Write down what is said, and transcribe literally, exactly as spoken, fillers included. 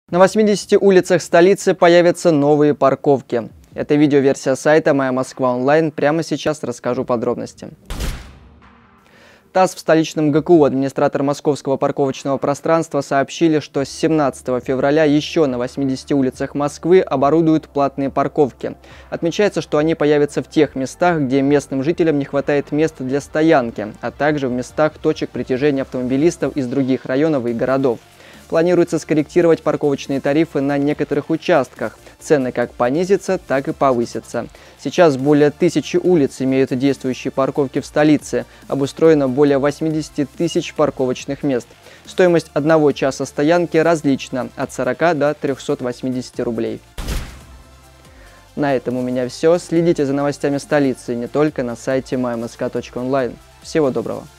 На восьмидесяти улицах столицы появятся новые парковки. Это видеоверсия сайта «Моя Москва онлайн». Прямо сейчас расскажу подробности. ТАСС в столичном ГКУ, администратор московского парковочного пространства, сообщили, что с семнадцатого февраля еще на восьмидесяти улицах Москвы оборудуют платные парковки. Отмечается, что они появятся в тех местах, где местным жителям не хватает места для стоянки, а также в местах точек притяжения автомобилистов из других районов и городов. Планируется скорректировать парковочные тарифы на некоторых участках. Цены как понизятся, так и повысятся. Сейчас более тысячи улиц имеют действующие парковки в столице. Обустроено более восьмидесяти тысяч парковочных мест. Стоимость одного часа стоянки различна – от сорока до трёхсот восьмидесяти рублей. На этом у меня все. Следите за новостями столицы не только на сайте май москва точка онлайн. Всего доброго!